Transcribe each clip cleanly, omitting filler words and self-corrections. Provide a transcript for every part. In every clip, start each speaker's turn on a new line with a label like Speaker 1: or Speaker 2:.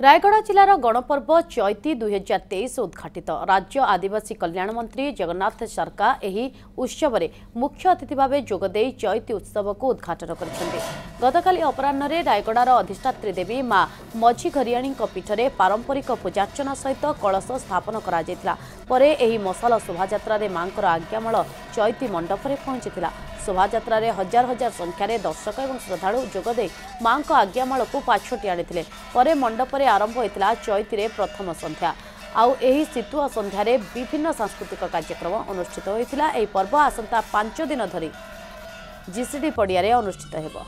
Speaker 1: रायगढ़ जिलार गणपर्व चैती 2023 उद्घाटित। राज्य आदिवासी कल्याण मंत्री जगन्नाथ सरका एही उत्सव में मुख्य अतिथि भाव जोगदे चैती उत्सव को उद्घाटन कर गतकाली अपराह्न रायगढ़ अधिष्ठात्री देवी मां मझी घरियाणी पीठरे पारंपरिक पूजार्चना सहित कलश स्थापन कर मशाल शोभायात्रा मां आज्ञामाल चैती मंडप में पहुंची। शोभायात्रा हजार हजार संख्यार दर्शक और श्रद्धालु जोगदे मां आज्ञामाल को पाछोटी आनी मंडप आरंभ होता चैती प्रथम संध्या आउ एही शीतुआ संध्यार विभिन्न सांस्कृतिक कार्यक्रम अनुष्ठित होता। यह पर्व आसंता 5 दिन धरी जीसीडी पड़िया अनुष्ठित हेबो।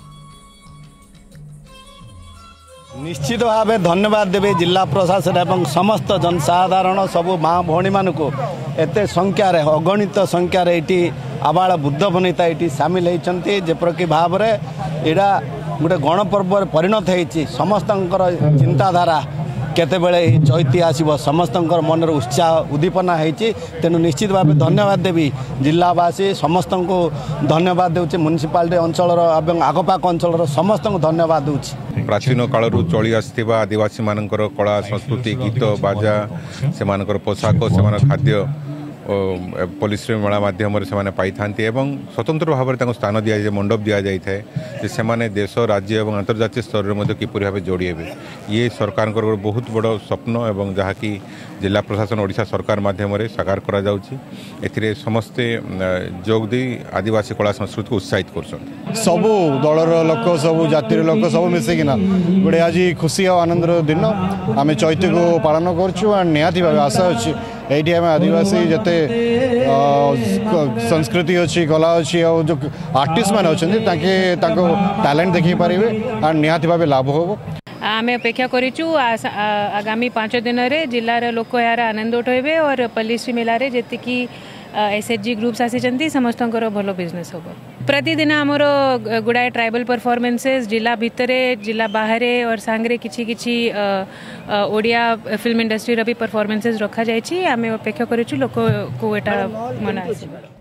Speaker 2: निश्चित भाव धन्यवाद देवे जिला प्रशासन एवं समस्त जनसाधारण सबू माँ भौणी मान को एत संख्यार अगणित संख्यार ये आबाल बुद्ध बनिता ये सामिल होती जेपरकि भाव में यहाँ गोटे गणपर्व परिणत होती। समस्त चिंताधारा केतेबेले चैती आसब समस्त मनर उत्साह उद्दीपना होती। तेणु निश्चित भाव धन्यवाद देवी जिलावासी समस्त को धन्यवाद दूचे म्युनिसिपालिटी अंचल और आखपाख अंचल समस्त को धन्यवाद दूची।
Speaker 3: प्राचीन काल चली आसथिबा आदिवासी मानकर कला संस्कृति गीत बाजा से पोशाक से खाद्य पुलिस मेला मध्यम से पाई था स्वतंत्र भाव में स्थान दि जाए मंडप दि जाए से माने देश राज्य और अंतर्जातीय स्तर में किपरि भाव जोड़ी हे ये सरकार बहुत बड़ स्वप्न और जहाँकि जिला प्रशासन ओडिशा सरकार माध्यम साकार करा जाउछि। एथिरे समस्ते जोग दी आदिवासी कला संस्कृति को उत्साहित कर
Speaker 4: सबू दलर लोक सबू जातिर लोक सब मिसिकिना गोटे आज खुशी और आनंदर दिन आम चैती को पालन कर निहाती भाव आशा अच्छी ये आम आदिवासी जिते संस्कृति अच्छी कला अच्छी और जो आर्टिस्ट मैंने अच्छा टैलेंट देखी पारे और निहाती भाव लाभ हो।
Speaker 5: आम अपेक्षा करूँ आगामी 5 दिन में जिलार लोक यार आनंद उठे और पुलिस मेला जी एसएचजी ग्रुप्स आसी समस्त भल बिजनेस हम प्रतिदिन आमर गुड़ाए ट्राइबल परफॉर्मेंसेस जिला भितरे जिला बाहर और सांगरे किछि ओडिया फिल्म इंडस्ट्री भी परफॉर्मेंसेस रखा जाए। आम अपेक्षा करूँ लोक को एटा मना आस।